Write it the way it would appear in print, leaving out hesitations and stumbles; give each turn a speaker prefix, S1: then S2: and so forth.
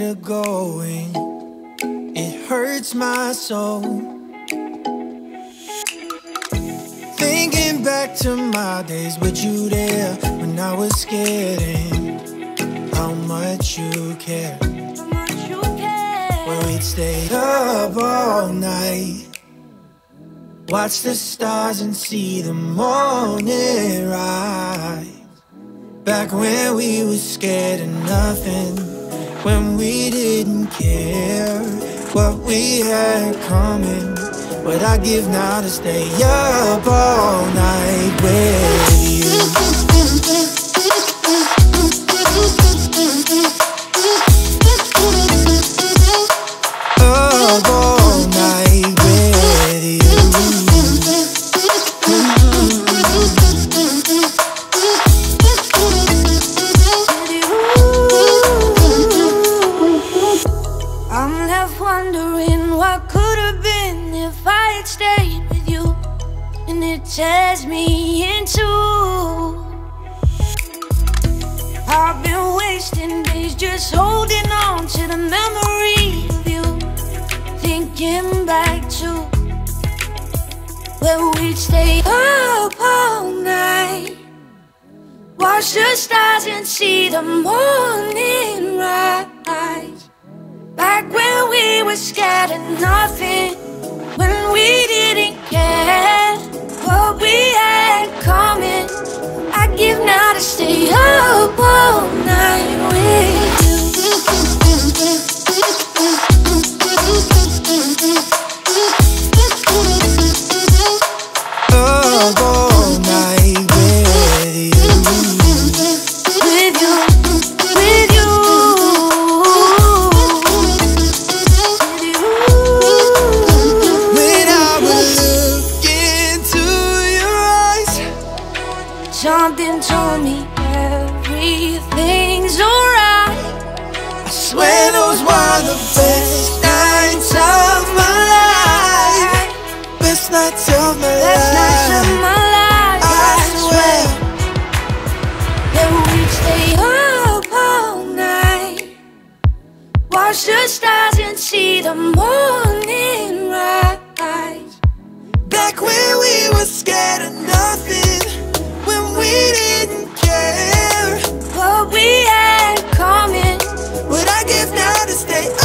S1: her going. It hurts my soul. Thinking back to my days with you there, when I was scared and how much you cared. When we'd stay up all night, watch the stars and see the morning rise. Back when we were scared of nothing, when we didn't care what we had coming. What I give now to stay up all night with you. Up all night with you.
S2: I'm left wondering what could have been if I had stayed with you, and it tears me in two. I've been wasting days just holding on to the memory of you, thinking back to where we'd stay up all night, watch the stars and see the morning rise. Back when we were scared of nothing, when we didn't care what we had coming. I give now to stay up all night with you.
S1: Up all night with you.
S2: With you, with you.
S1: When I would look into your eyes,
S2: Something told me everything's alright.
S1: I swear those were the best nights of my life. Best nights of my
S2: Best nights of
S1: life.
S2: my life,
S1: I swear.
S2: that we'd stay up all night, watch the stars and see the morning rise.
S1: Back when we were scared of nothing, when we didn't care
S2: What we had coming.
S1: what I give now to stay